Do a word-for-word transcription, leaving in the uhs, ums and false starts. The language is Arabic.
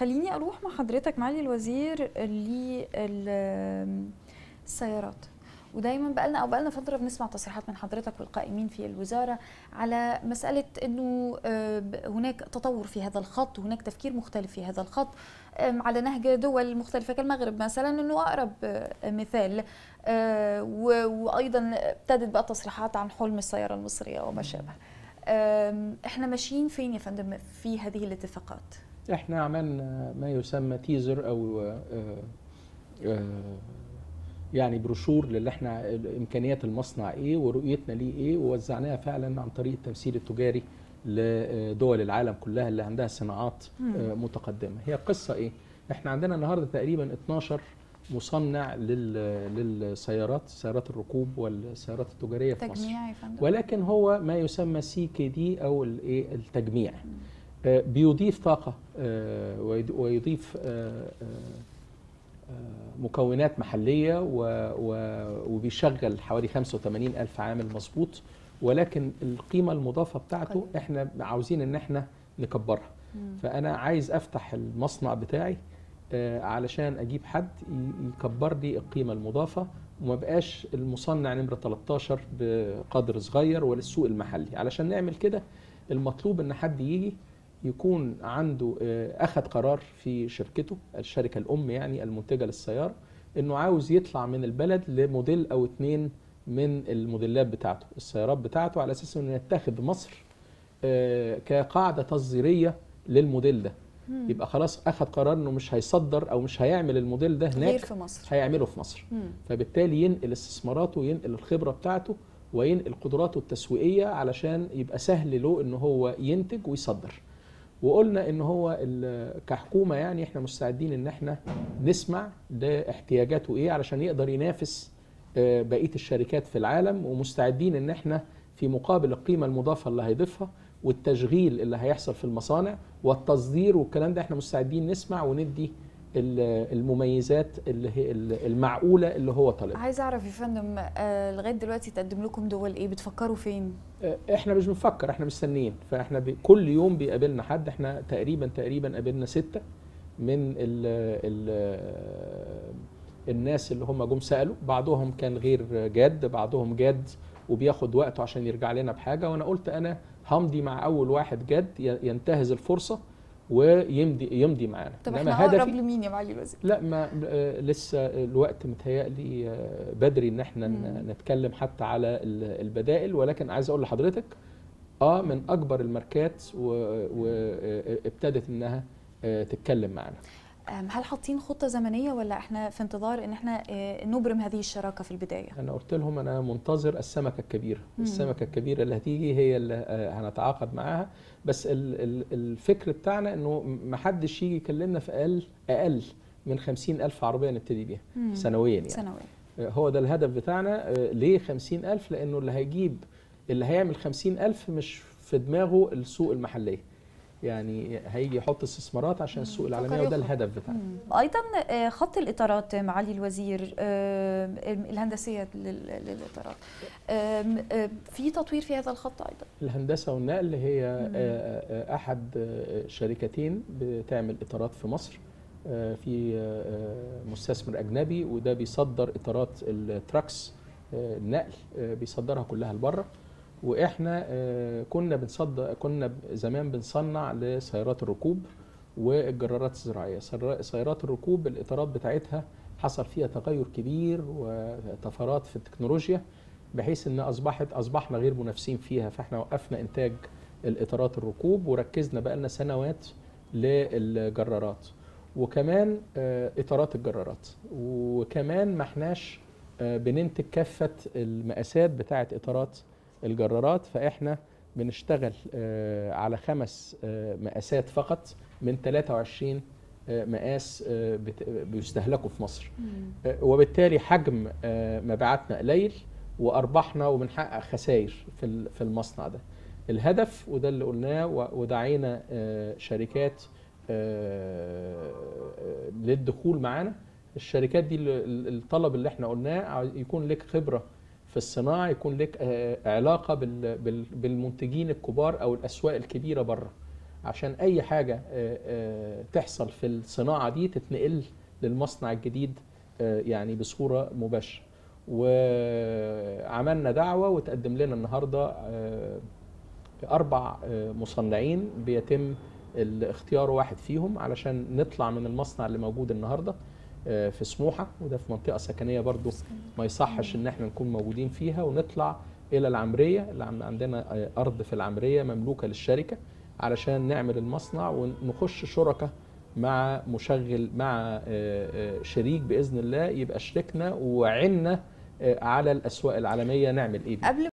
خليني اروح مع حضرتك معالي الوزير للسيارات، ودايما بقالنا او بقالنا فتره بنسمع تصريحات من حضرتك والقائمين في الوزاره على مساله انه هناك تطور في هذا الخط وهناك تفكير مختلف في هذا الخط على نهج دول مختلفه كالمغرب مثلا، انه اقرب مثال، وايضا ابتدت بقى تصريحات عن حلم السياره المصريه وما شابه. احنا ماشيين فين يا فندم في هذه الاتفاقات؟ احنا عملنا ما يسمى تيزر او يعني بروشور للي احنا امكانيات المصنع ايه ورؤيتنا ليه ايه، ووزعناها فعلا عن طريق التمثيل التجاري لدول العالم كلها اللي عندها صناعات متقدمه. هي القصه ايه؟ احنا عندنا النهارده تقريبا اتناشر مصنع للسيارات، سيارات الركوب والسيارات التجاريه في مصر، ولكن هو ما يسمى سي كي دي او الايه التجميع. بيضيف طاقه ويضيف مكونات محليه وبيشغل حوالي خمسة وثمانين ألف عامل مظبوط، ولكن القيمه المضافه بتاعته احنا عاوزين ان احنا نكبرها. فانا عايز افتح المصنع بتاعي علشان اجيب حد يكبر لي القيمه المضافه، وما بقاش المصنع نمره تلتاشر بقدر صغير ولا السوق المحلي. علشان نعمل كده المطلوب ان حد يجي يكون عنده اخذ قرار في شركته، الشركه الام يعني المنتجه للسياره، انه عاوز يطلع من البلد لموديل او اتنين من الموديلات بتاعته، السيارات بتاعته، على اساس انه يتخذ مصر كقاعده تصديريه للموديل ده. مم. يبقى خلاص اخذ قرار انه مش هيصدر او مش هيعمل الموديل ده هناك، غير في مصر، هيعمله في مصر. مم. فبالتالي ينقل استثماراته وينقل الخبره بتاعته وينقل قدراته التسويقيه علشان يبقى سهل له ان هو ينتج ويصدر. وقلنا ان هو كحكومه يعني احنا مستعدين ان احنا نسمع لاحتياجاته ايه علشان يقدر ينافس بقيه الشركات في العالم، ومستعدين ان احنا في مقابل القيمه المضافه اللي هيضيفها والتشغيل اللي هيحصل في المصانع والتصدير والكلام ده، احنا مستعدين نسمع وندي المميزات اللي هي المعقوله اللي هو طالبها. عايز اعرف يا فندم، آه لغايه دلوقتي تقدم لكم دول ايه؟ بتفكروا فين؟ آه احنا مش بنفكر، احنا مستنيين. فاحنا كل يوم بيقابلنا حد، احنا تقريبا تقريبا قابلنا ستة من ال ال الناس اللي هم جم سالوا، بعضهم كان غير جاد، بعضهم جاد وبياخد وقته عشان يرجع لنا بحاجه، وانا قلت انا همضي مع اول واحد جاد ينتهز الفرصه ويمضي يمضي معانا. طب احنا اقرب لمين يا معالي الوزير؟ لا ما آه لسه الوقت متهيألي آه بدري ان احنا مم. نتكلم حتى على البدائل، ولكن عايز اقول لحضرتك اه من اكبر الماركات وابتدت انها آه تتكلم معانا. هل حاطين خطة زمنية ولا احنا في انتظار ان احنا نبرم هذه الشراكة في البداية؟ انا قلت لهم انا منتظر السمكة الكبيرة، مم. السمكة الكبيرة اللي هتيجي هي اللي هنتعاقد معاها، بس الفكر بتاعنا انه ما حدش يجي يكلمنا في اقل اقل من خمسين ألف عربية نبتدي بيها سنويا يعني. سنويا هو ده الهدف بتاعنا. ليه خمسين ألف؟ لانه اللي هيجيب اللي هيعمل خمسين ألف مش في دماغه السوق المحلية، يعني هيجي يحط استثمارات عشان السوق العالميه، وده الهدف بتاعنا. ايضا خط الاطارات معالي الوزير، الهندسيه للاطارات، في تطوير في هذا الخط ايضا؟ الهندسه والنقل هي احد شركتين بتعمل اطارات في مصر، في مستثمر اجنبي وده بيصدر اطارات التراكس النقل، بيصدرها كلها لبره، واحنا كنا بنصدر كنا زمان بنصنع لسيارات الركوب والجرارات الزراعيه. سيارات الركوب الاطارات بتاعتها حصل فيها تغير كبير وطفرات في التكنولوجيا، بحيث ان اصبحت اصبحنا غير منافسين فيها، فاحنا وقفنا انتاج الاطارات الركوب وركزنا بقى لنا سنوات للجرارات، وكمان اطارات الجرارات، وكمان ما احناش بننتج كافه المقاسات بتاعه اطارات الجرارات، فاحنا بنشتغل على خمس مقاسات فقط من تلاتة وعشرين مقاس بيستهلكوا في مصر، وبالتالي حجم مبيعاتنا قليل وارباحنا وبنحقق خسائر في في المصنع ده. الهدف وده اللي قلناه ودعينا شركات للدخول معانا. الشركات دي الطلب اللي احنا قلناه يكون لك خبرة في الصناعة، يكون لك علاقة بالمنتجين الكبار أو الأسواق الكبيرة بره، عشان اي حاجه تحصل في الصناعه دي تتنقل للمصنع الجديد يعني بصوره مباشره. وعملنا دعوه وتقدم لنا النهارده اربع مصنعين بيتم الاختيار واحد فيهم علشان نطلع من المصنع اللي موجود النهارده في سموحه، وده في منطقه سكنيه برضو ما يصحش ان احنا نكون موجودين فيها، ونطلع الى العمريه اللي عندنا ارض في العمريه مملوكه للشركه علشان نعمل المصنع ونخش شركه مع مشغل مع شريك باذن الله يبقى شريكنا وعنا على الاسواق العالميه نعمل ايه بيه.